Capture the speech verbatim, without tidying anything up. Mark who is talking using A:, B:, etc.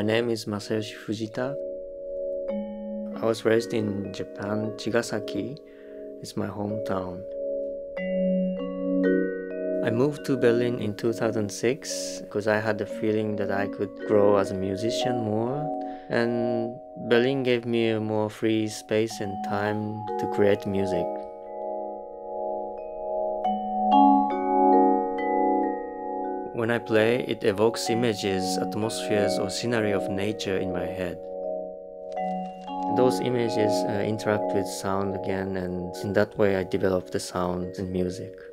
A: My name is Masayoshi Fujita. I was raised in Japan, Chigasaki. It's my hometown. I moved to Berlin in two thousand six because I had the feeling that I could grow as a musician more, and Berlin gave me a more free space and time to create music. When I play, it evokes images, atmospheres, or scenery of nature in my head. Those images uh, interact with sound again, and in that way I develop the sound and music.